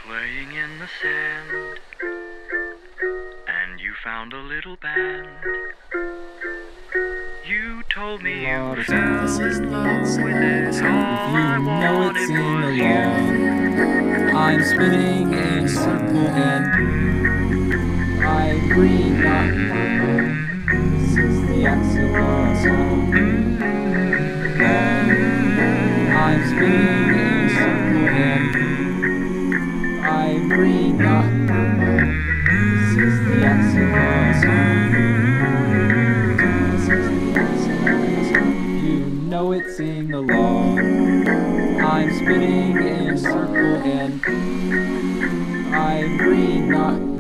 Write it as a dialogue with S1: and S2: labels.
S1: playing in the sand, and you found a little band. You told me you fell in love with it. All I wanted was you.
S2: I'm spinning in a circle and I'm green, not purple. This is the Axolotl song. I'm spinning in a circle and I'm green, not purple. This is the Axolotl song. You know it, sing along. I'm spinning in a circle and I'm green, not